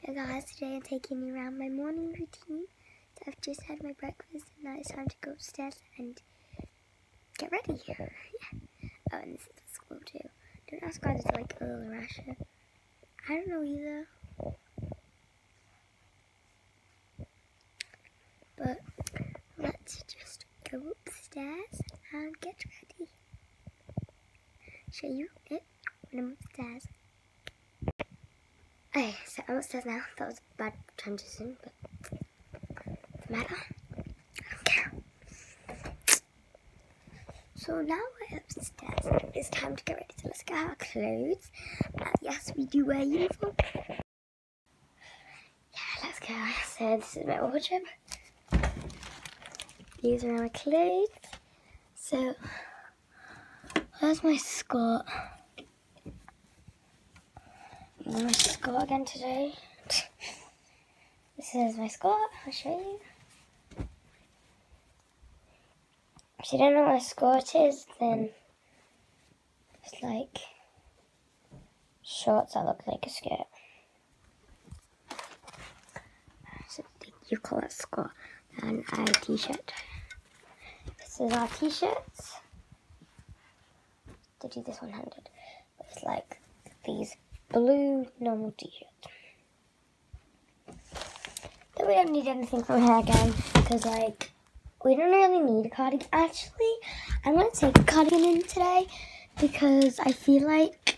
Hey guys, today I'm taking you around my morning routine. So I've just had my breakfast and now it's time to go upstairs and get ready. Yeah. Oh, and this is the school too. Don't ask why there's like a little rasher. I don't know either. But let's just go upstairs and get ready. Show you it when I'm upstairs. Okay, so I'm upstairs now. That was a bad transition, but doesn't matter. I don't care. So now we're upstairs. It's time to get ready. So let's get our clothes. Yes, we do wear uniform. Yeah, let's go. So this is my wardrobe. These are my clothes. So where's my skirt? My skirt again today. This is my skirt. I'll show you. If you don't know what a skirt is, then it's like shorts that look like a skirt. So you call it skirt. And a t-shirt. This is our t-shirts. To do this one-handed. It's like these blue normal t-shirts. Then we don't need anything from here again because like we don't really need a cardigan. Actually, I'm gonna take a cardigan in today because I feel like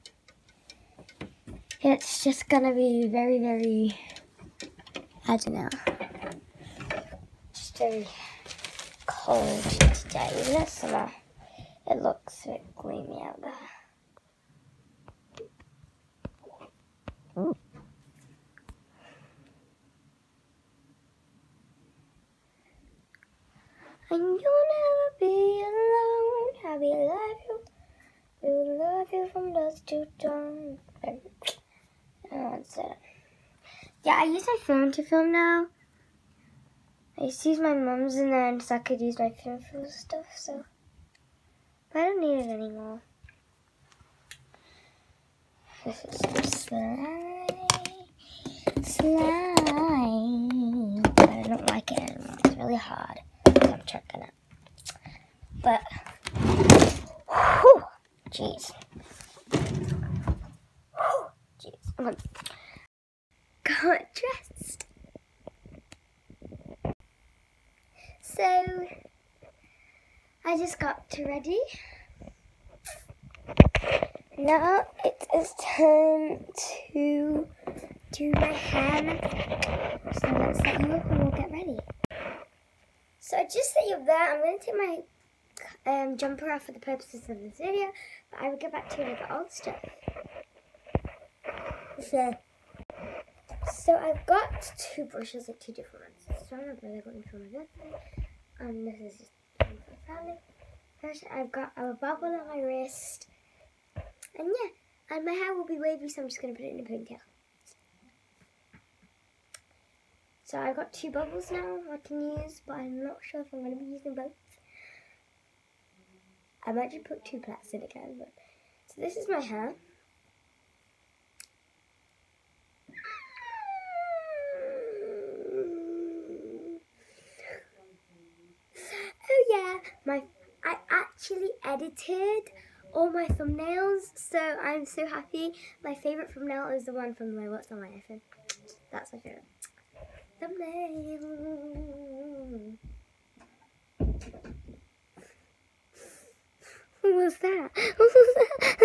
it's just gonna be very, very, I don't know, just very cold today. Even in summer, it looks a bit gloomy out there. And you'll never be alone. I will love you. We will love you from dusk to dawn. Yeah, I use my phone to film now. I used to use my mum's and then so I could use my phone for stuff, so. But I don't need it anymore. This is some slime. But I don't like it anymore. It's really hard. So I'm checking it. But, whew, jeez. Whew, jeez. I'm gonna got dressed. So, I just got ready. Now it is time to do my hair. So let's set you up and we'll get ready. So I just set you up there. I'm going to take my jumper off for the purposes of this video, but I will get back to you with the old stuff. So I've got two brushes, like two different ones. This one I've really got for my birthday, and this is just one for the family. First, I've got a bubble on my wrist, and yeah, and my hair will be wavy, so I'm just going to put it in a ponytail. So I've got two bubbles now I can use, but I'm not sure if I'm going to be using both. I might just put two plastic again, but so this is my hair. Oh yeah, I actually edited all my thumbnails, so I'm so happy. My favourite thumbnail is the one from my What's on my iPhone. That's my favourite thumbnail. What was that? What was that?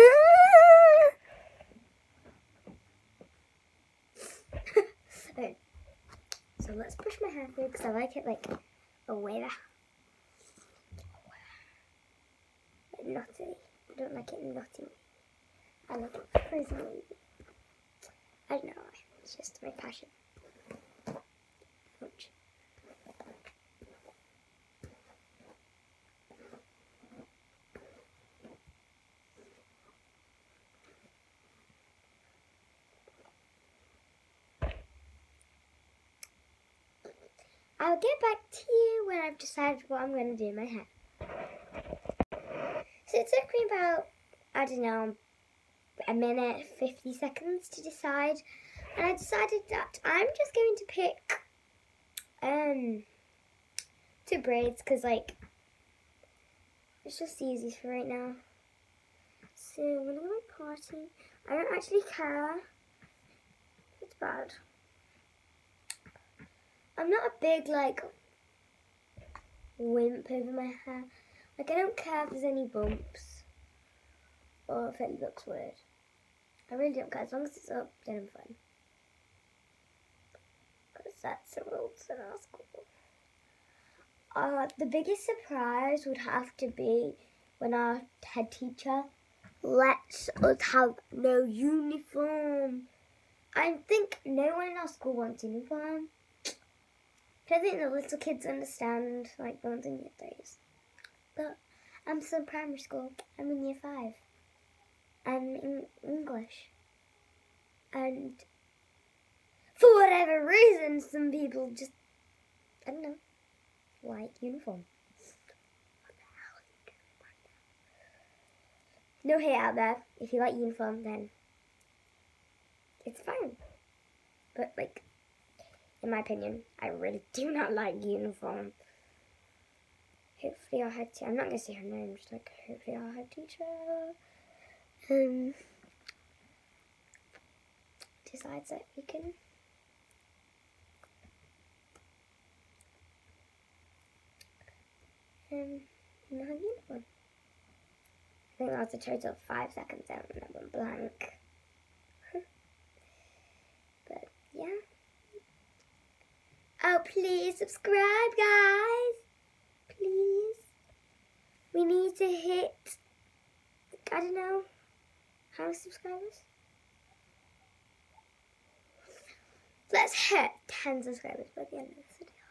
Okay, so let's push my hair through because I like it like a waver. Knotty. I don't like it knotty. I like it frizzy. I don't know why. It's just my passion. Ouch. I'll get back to you when I've decided what I'm going to do in my hair. So it took me about, I don't know, a minute, 50 seconds to decide And I decided that I'm just going to pick 2 braids because like it's just the easiest for right now. So when I'm at my party, I don't actually care. It's bad. I'm not a big like wimp over my hair. Like I don't care if there's any bumps or if it looks weird. I really don't care. As long as it's up, then I'm fine. Because that's the rules in our school. The biggest surprise would have to be when our head teacher lets us have no uniform. I think no one in our school wants uniform. I think the little kids understand like wanting it days. But I'm still in primary school. I'm in year 5. I'm in English. And for whatever reason, some people just, I don't know, like uniform. What the hell are you doing right now? No hate out there. If you like uniform, then it's fine. But like, in my opinion, I really do not like uniform. Hopefully our head teacher, I'm not going to say her name, just like, hopefully our head teacher decides that we can not have uniform. I think that was a total of 5 seconds out and I went blank. But yeah. Oh, please subscribe, guys. Please. We need to hit, I don't know, how many subscribers? Let's hit 10 subscribers by the end of this video.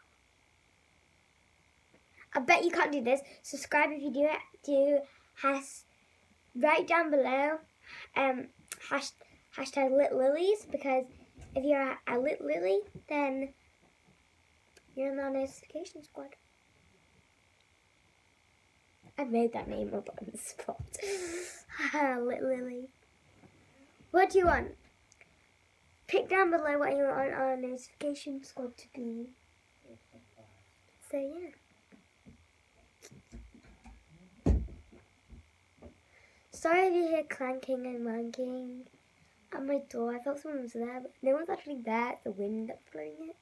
I bet you can't do this. Subscribe if you do it. Write down below hashtag Lit Lilies, because if you're a Lit Lily, then you're in our notification squad. I made that name up on the spot. Lit Lily. What do you want? Pick down below what you want our notification squad to be. So yeah. Sorry if you hear clanking and wanking at my door. I thought someone was there, but no one's actually there. It's the wind that's blowing it.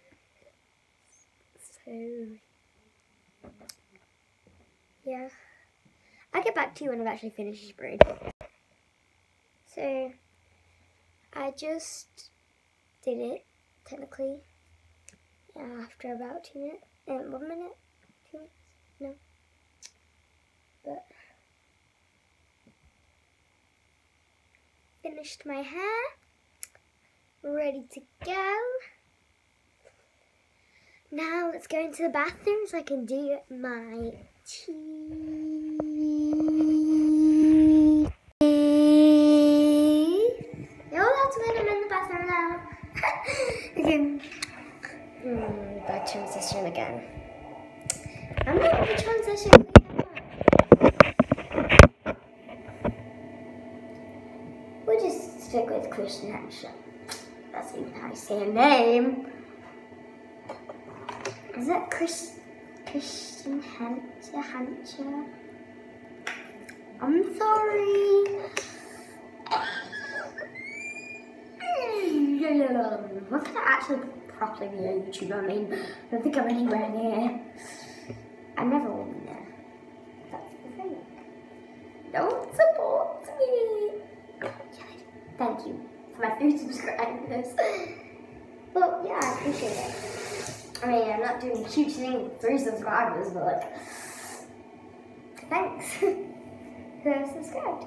So yeah. I'll get back to you when I've actually finished this braid. So I just did it, technically, after about 2 minutes, 1 minute, 2 minutes, no, but finished my hair, ready to go. Now let's go into the bathroom so I can do my tea. I'm in the bathroom now. Again. Bad transition again. I'm not in the transition. We'll just stick with Christian Hancher. That's even how you say a name. Is that Christian Hancher? I'm sorry. What can I actually properly be a YouTuber? I mean, I don't think I'm anywhere near. I never will be there. That's the thing. Don't support me. Thank you for my 3 subscribers. But yeah, I appreciate it. I mean, I'm not doing a huge thing with 3 subscribers, but like, thanks who have subscribed.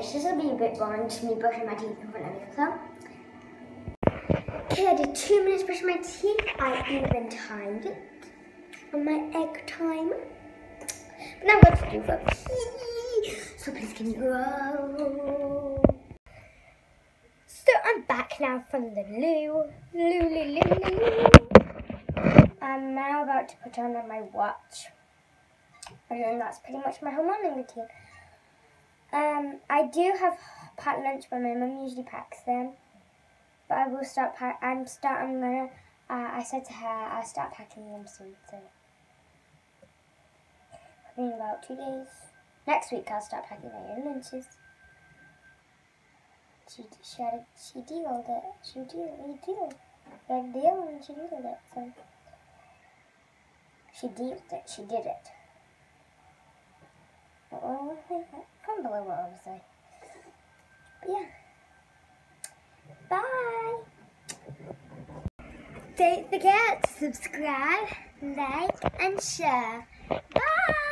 finished. This will be a bit boring, just me brushing my teeth in front of you. So, okay, I did 2 minutes brushing my teeth. I even timed it on my egg timer. Now I'm going to do for pee. So please can you go? So I'm back now from the loo. I'm now about to put on my watch. And then that's pretty much my whole morning routine. I do have packed lunch, but my mum usually packs them. But I will start I said to her I'll start packing them soon. So in about 2 days. Next week I'll start packing my own lunches. She dealed it. She dealed it. So she dealed it. She did it. Oh, I can't believe what I was saying. But yeah. Bye. Don't forget to subscribe, like, and share. Bye.